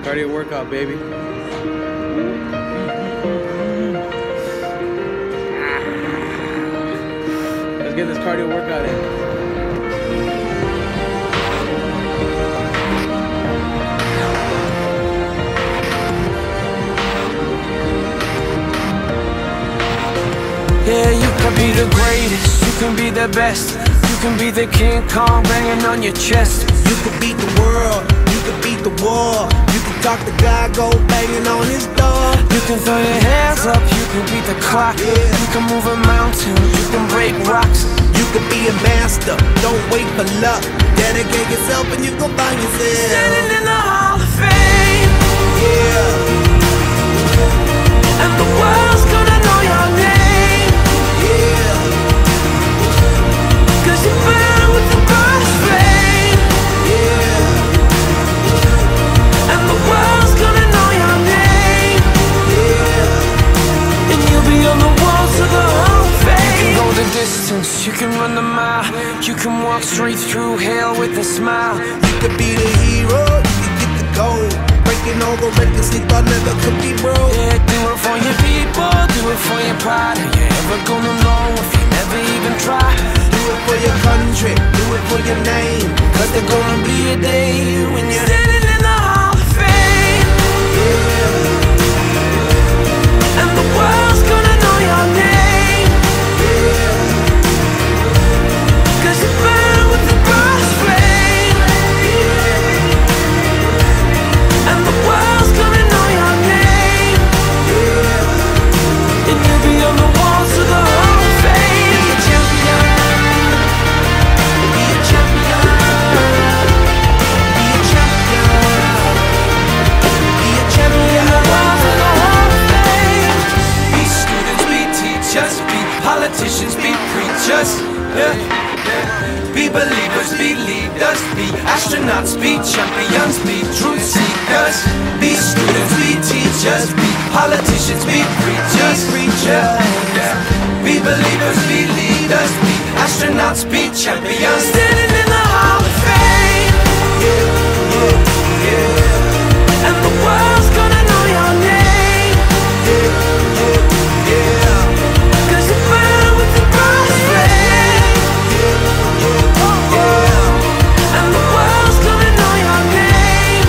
Cardio workout, baby. Let's get this cardio workout in. Yeah, you can be the greatest, you can be the best, you can be the King Kong banging on your chest. You can beat the world, you can beat the war. You can talk to God, go banging on his door. You can throw your hands up, you can beat the clock. You can move a mountain, you can break rocks. You can be a master, don't wait for luck. Dedicate yourself and you gon' find yourself Standing in the Hall of Fame. Yeah. And the world's gonna know your name. Yeah. Cause you burn with the burst flame. Yeah. And the world's gonna know your name. Yeah. And you'll be on the walls of the Hall of Fame. You can go the distance, you can run the mile. You can walk straight through hell with a smile. You could be the hero, you can get the gold. Breaking all the records they thought never could be broke. Yeah, do it for your people, do it for your pride. Are you ever gonna know if you never even try? Do it for your country, do it for your name. Cause there's gonna be a day when you're standing in the Hall of Fame. Yeah. And the world's gonna know your name. Yeah. Cause you burn with the burst flame. And the world's gonna know your name. And you'll be on the walls of the Hall of Fame. Be a champion. Be a champion. Be a champion. Be a champion. On the walls of the Hall of Fame. Be students, be teachers, be politicians, be preachers. Yeah. Be believers, be leaders, be astronauts, be champions, be truth seekers. Be students, be teachers, be politicians, be preachers. Yeah. Be believers, be leaders, be astronauts, be champions. Standing in the Hall of Fame. And the world's gonna know your name. Cause you burn with the burst flame. And the world's gonna know your name.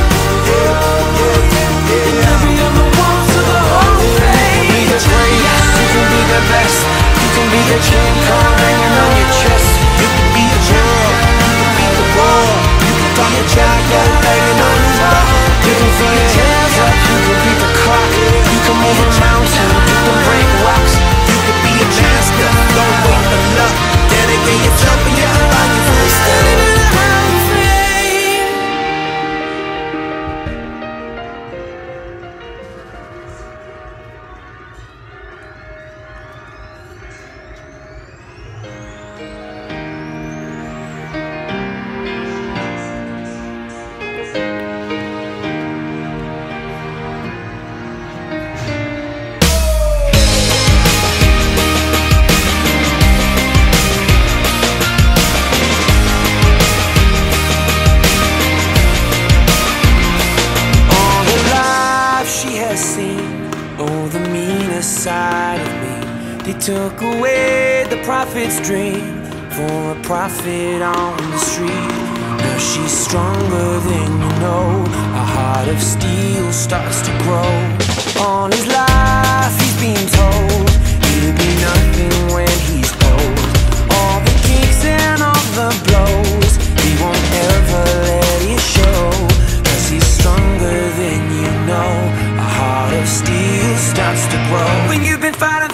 And you'll be on the walls of the Hall of Fame. You can be the greatest, you can be the best, you can be the King Kong hanging on your chest. You can be the world, you can beat the war. You can talk to God, go banging on his door. You can throw your hands up, you can beat the clock. You can move a mountain, you can break rocks. You can be a master, don't wait for luck. Dedicate yourself and you can find yourself Standing in the Hall of Fame. All her life she has seen, oh, the meaner side of me. They took away the prophet's dream for a prophet on the street. Now she's stronger than you know. A heart of steel starts to grow. All his life he's been told he'll be nothing when he's old. All the kicks and all the blows, he won't ever let it show. Cause he's stronger than you know. A heart of steel starts to grow. When you've been fighting